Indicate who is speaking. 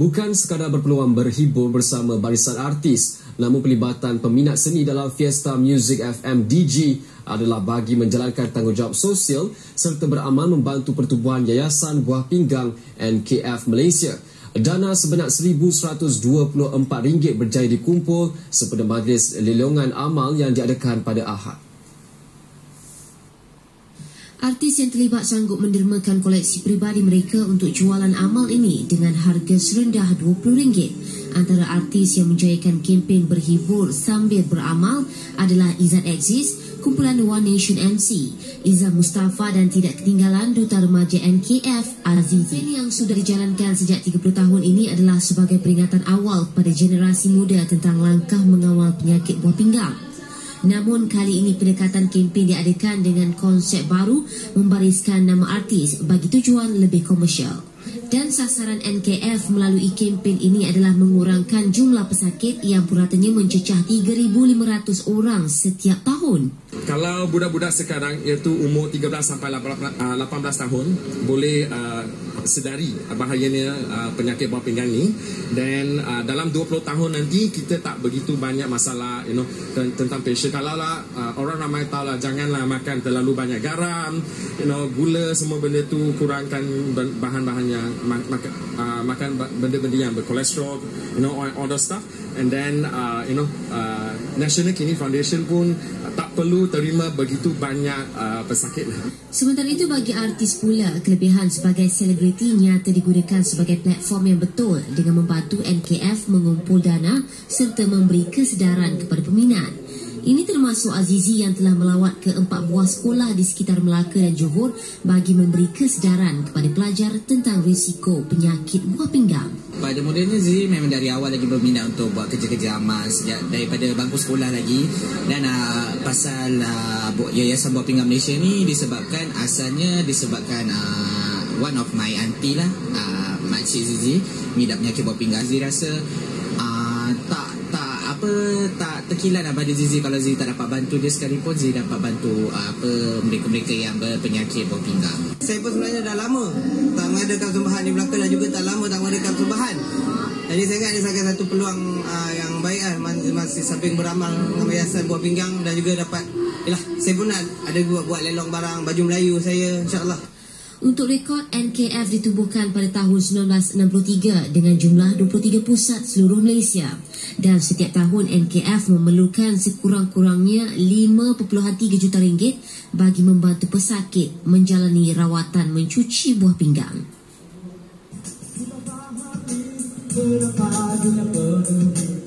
Speaker 1: Bukan sekadar berpeluang berhibur bersama barisan artis, namun pelibatan peminat seni dalam Fiesta Music FM DG adalah bagi menjalankan tanggungjawab sosial serta beramal membantu pertubuhan Yayasan Buah Pinggang NKF Malaysia. Dana sebanyak RM1,124 berjaya dikumpul sempena majlis lelongan amal yang diadakan pada Ahad.
Speaker 2: Artis yang terlibat sanggup mendermakan koleksi peribadi mereka untuk jualan amal ini dengan harga serendah RM20. Antara artis yang menjayakan kempen berhibur sambil beramal adalah Izzat Aziz, kumpulan One Nation MC, Izzah Mustafa dan tidak ketinggalan Duta Remaja NKF Azizi. Yang sudah dijalankan sejak 30 tahun ini adalah sebagai peringatan awal kepada generasi muda tentang langkah mengawal penyakit buah pinggang. Namun kali ini pendekatan kempen diadakan dengan konsep baru membariskan nama artis bagi tujuan lebih komersial. Dan sasaran NKF melalui kempen ini adalah mengurangkan jumlah pesakit yang puratanya mencecah 3,500 orang setiap tahun.
Speaker 3: Kalau budak-budak sekarang iaitu umur 13 sampai 18 tahun boleh sedari bahayanya penyakit buah pinggang ni, dan dalam 20 tahun nanti kita tak begitu banyak masalah tentang patient. Kalau lah orang ramai tahu lah, janganlah makan terlalu banyak garam, gula, semua benda tu kurangkan bahan-bahan yang makan benda-benda yang berkolesterol, all the stuff. And then National Kidney Foundation pun tak perlu terima begitu banyak pesakit.
Speaker 2: Sementara itu bagi artis pula, kelebihan sebagai selebriti nyata digunakan sebagai platform yang betul dengan membantu NKF mengumpul dana serta memberi kesedaran kepada peminat. Ini termasuk Azizi yang telah melawat ke 4 buah sekolah di sekitar Melaka dan Johor bagi memberi kesedaran kepada pelajar tentang risiko penyakit buah pinggang.
Speaker 4: Pada modelnya Azizi memang dari awal lagi berminat untuk buat kerja-kerja amal sejak daripada bangku sekolah lagi. Dan pasal Yayasan Buah Pinggang Malaysia ni asalnya disebabkan one of my auntie lah, Makcik Azizi, mengidap penyakit buah pinggang. Azizi rasa tak terkilan pada Zizi kalau Zizi tak dapat bantu dia sekalipun, Zizi dapat bantu mereka-mereka yang berpenyakit buah pinggang.
Speaker 5: Saya pun sebenarnya dah lama tak mengadakan persembahan di Melaka dan juga tak lama tak mengadakan persembahan. Jadi saya ingat ini sebagai satu peluang yang baik masih samping beramal dengan Yayasan Buah Pinggang dan juga dapat saya pun nak ada buat lelong barang baju Melayu saya, insya-Allah.
Speaker 2: Untuk rekod, NKF ditubuhkan pada tahun 1963 dengan jumlah 23 pusat seluruh Malaysia. Dan setiap tahun NKF memerlukan sekurang-kurangnya RM5.3 juta bagi membantu pesakit menjalani rawatan mencuci buah pinggang.